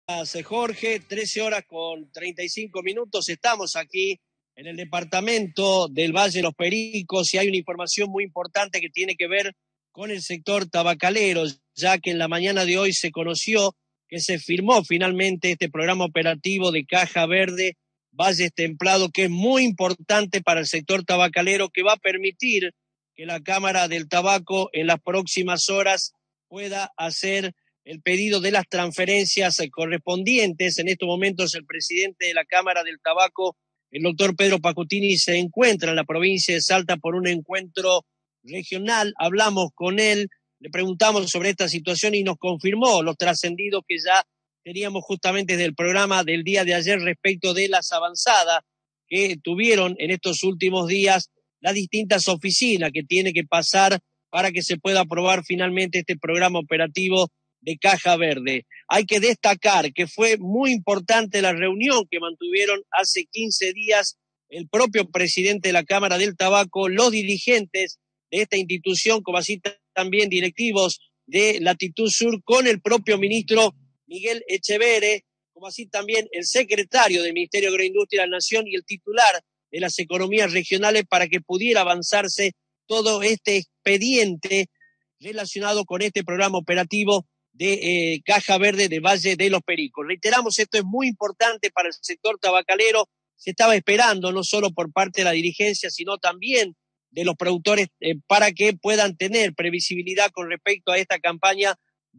Gracias, Jorge, 13 horas con 35 minutos. Estamos aquí en el departamento del Valle de los Pericos y hay una información muy importante que tiene que ver con el sector tabacalero, ya que en la mañana de hoy se conoció que se firmó finalmente este programa operativo de Caja Verde Valles Templados, que es muy importante para el sector tabacalero, que va a permitir que la Cámara del Tabaco en las próximas horas pueda hacer el pedido de las transferencias correspondientes. En estos momentos el presidente de la Cámara del Tabaco, el doctor Pedro Pacutini, se encuentra en la provincia de Salta por un encuentro regional. Hablamos con él, le preguntamos sobre esta situación y nos confirmó los trascendidos que ya teníamos justamente desde el programa del día de ayer respecto de las avanzadas que tuvieron en estos últimos días las distintas oficinas que tiene que pasar para que se pueda aprobar finalmente este programa operativo de Caja Verde. Hay que destacar que fue muy importante la reunión que mantuvieron hace 15 días el propio presidente de la Cámara del Tabaco, los dirigentes de esta institución, como así también directivos de Latitud Sur, con el propio ministro Miguel Echeverre, como así también el secretario del Ministerio de Agroindustria de la Nación y el titular de las economías regionales, para que pudiera avanzarse todo este expediente relacionado con este programa operativo de Caja Verde de Valle de los Pericos. Reiteramos, esto es muy importante para el sector tabacalero. Se estaba esperando no solo por parte de la dirigencia, sino también de los productores para que puedan tener previsibilidad con respecto a esta campaña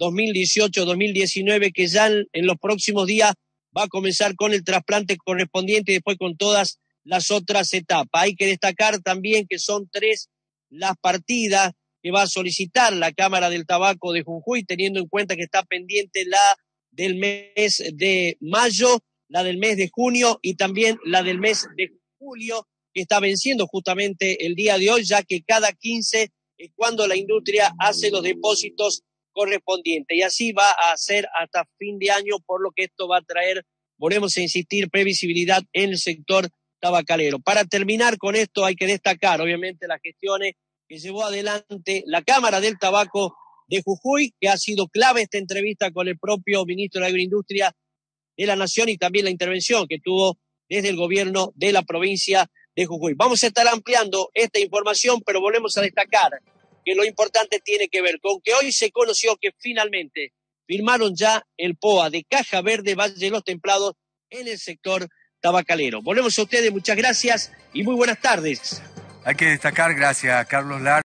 2018-2019, que ya en los próximos días va a comenzar con el trasplante correspondiente y después con todas las otras etapas. Hay que destacar también que son 3 las partidas que va a solicitar la Cámara del Tabaco de Jujuy, teniendo en cuenta que está pendiente la del mes de mayo, la del mes de junio y también la del mes de julio, que está venciendo justamente el día de hoy, ya que cada 15 es cuando la industria hace los depósitos correspondientes. Y así va a ser hasta fin de año, por lo que esto va a traer, volvemos a insistir, previsibilidad en el sector tabacalero. Para terminar con esto hay que destacar, obviamente, las gestiones que llevó adelante la Cámara del Tabaco de Jujuy, que ha sido clave esta entrevista con el propio ministro de Agroindustria de la Nación y también la intervención que tuvo desde el gobierno de la provincia de Jujuy. Vamos a estar ampliando esta información, pero volvemos a destacar que lo importante tiene que ver con que hoy se conoció que finalmente firmaron ya el POA de Caja Verde Valle de los Templados en el sector tabacalero. Volvemos a ustedes, muchas gracias y muy buenas tardes. Hay que destacar, gracias a Carlos Lar.